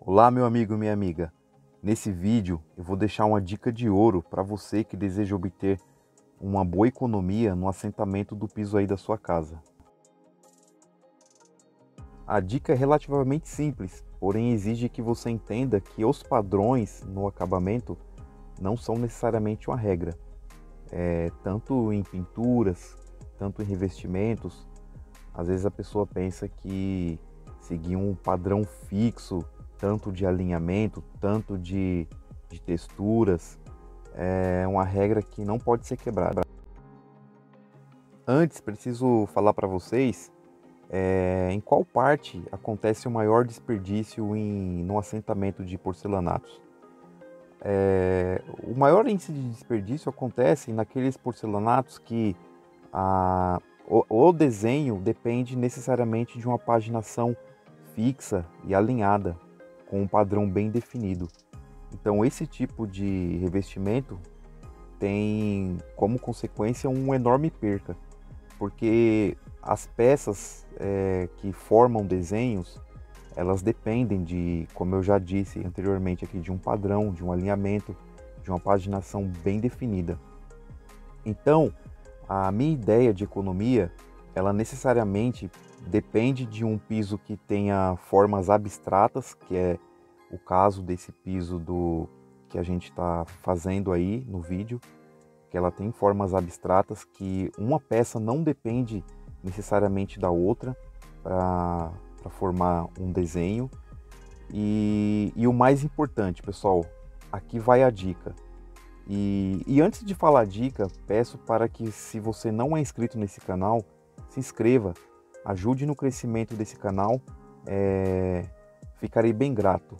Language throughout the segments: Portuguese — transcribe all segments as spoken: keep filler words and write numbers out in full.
Olá, meu amigo e minha amiga. Nesse vídeo eu vou deixar uma dica de ouro para você que deseja obter uma boa economia no assentamento do piso aí da sua casa. A dica é relativamente simples, porém exige que você entenda que os padrões no acabamento não são necessariamente uma regra. É, tanto em pinturas, tanto em revestimentos, às vezes a pessoa pensa que seguir um padrão fixo, tanto de alinhamento, tanto de, de texturas, é uma regra que não pode ser quebrada. Antes, preciso falar para vocês é, em qual parte acontece o maior desperdício em, no assentamento de porcelanatos. É, o maior índice de desperdício acontece naqueles porcelanatos que a, o, o desenho depende necessariamente de uma paginação fixa e alinhada, com um padrão bem definido. Então esse tipo de revestimento tem como consequência uma enorme perca, porque as peças é, que formam desenhos, elas dependem de, como eu já disse anteriormente aqui, de um padrão, de um alinhamento, de uma paginação bem definida. Então, a minha ideia de economia, ela necessariamente depende de um piso que tenha formas abstratas, que é o caso desse piso do que a gente está fazendo aí no vídeo, que ela tem formas abstratas, que uma peça não depende necessariamente da outra para formar um desenho. E, e o mais importante, pessoal, aqui vai a dica. E, e antes de falar a dica, peço para que, se você não é inscrito nesse canal, se inscreva, ajude no crescimento desse canal, é, ficarei bem grato.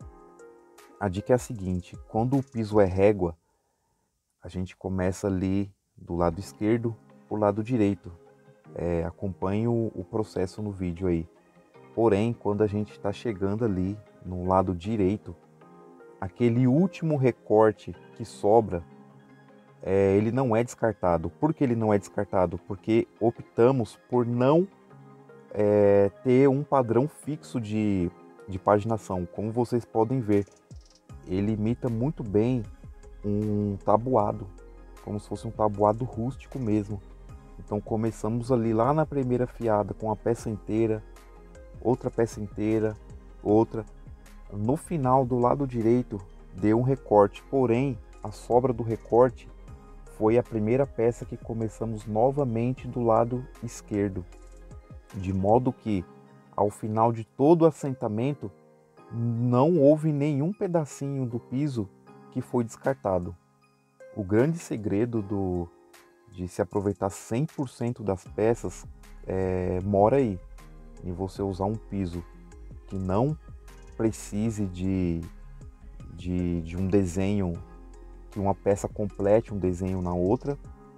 A dica é a seguinte: quando o piso é régua, a gente começa ali do lado esquerdo para o lado direito. É, acompanhe o, o processo no vídeo aí. Porém, quando a gente está chegando ali no lado direito, aquele último recorte que sobra, é, ele não é descartado. Por que ele não é descartado? Porque optamos por não é, ter um padrão fixo de, de paginação. Como vocês podem ver, ele imita muito bem um tabuado, como se fosse um tabuado rústico mesmo. Então começamos ali lá na primeira fiada com a peça inteira, outra peça inteira, outra. No final do lado direito deu um recorte, porém a sobra do recorte foi a primeira peça que começamos novamente do lado esquerdo, de modo que ao final de todo o assentamento não houve nenhum pedacinho do piso que foi descartado. O grande segredo do, de se aproveitar cem por cento das peças é, mora aí, em você usar um piso que não precise de, de, de um desenho, que uma peça complete um desenho na outra,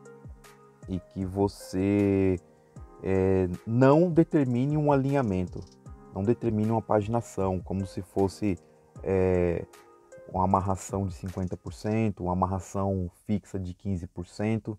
e que você é, não determine um alinhamento, não determine uma paginação, como se fosse é, uma amarração de cinquenta por cento, uma amarração fixa de quinze por cento,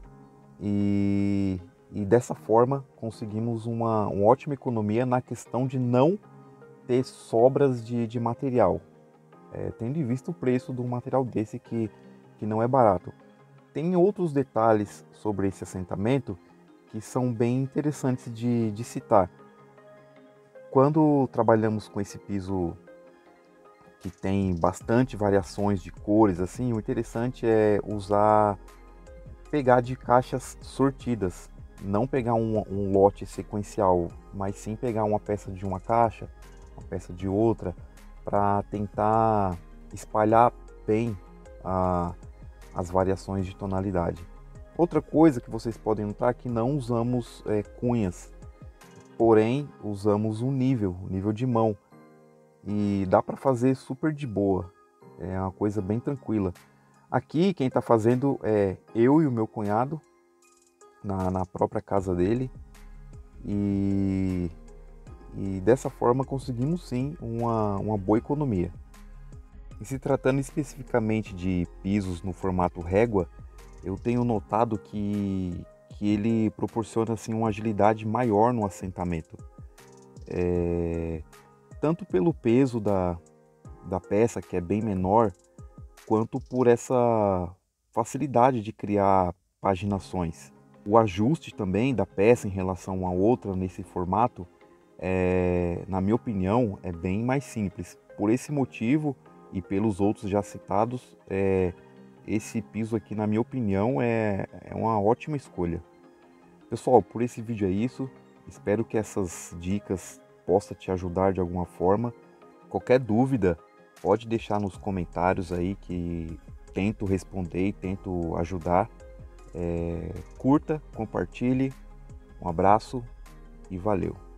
e, e dessa forma conseguimos uma, uma ótima economia na questão de não ter sobras de, de material, é, tendo em vista o preço de um material desse que, que não é barato. Tem outros detalhes sobre esse assentamento que são bem interessantes de, de citar. Quando trabalhamos com esse piso que tem bastante variações de cores, assim, o interessante é usar, pegar de caixas sortidas, não pegar um, um lote sequencial, mas sim pegar uma peça de uma caixa, uma peça de outra, para tentar espalhar bem a, as variações de tonalidade. Outra coisa que vocês podem notar é que não usamos é, cunhas, porém usamos um nível, um nível de mão, e dá para fazer super de boa, é uma coisa bem tranquila. Aqui quem está fazendo é eu e o meu cunhado, na, na própria casa dele, e, e dessa forma conseguimos sim uma, uma boa economia. E se tratando especificamente de pisos no formato régua, eu tenho notado que, que ele proporciona assim, uma agilidade maior no assentamento. É, tanto pelo peso da, da peça, que é bem menor, quanto por essa facilidade de criar paginações. O ajuste também da peça em relação a outra nesse formato, é, na minha opinião, é bem mais simples. Por esse motivo e pelos outros já citados, é, esse piso aqui, na minha opinião, é, é uma ótima escolha. Pessoal, por esse vídeo é isso. Espero que essas dicas possam te ajudar de alguma forma. Qualquer dúvida, pode deixar nos comentários aí que tento responder e tento ajudar. É, curta, compartilhe. Um abraço e valeu!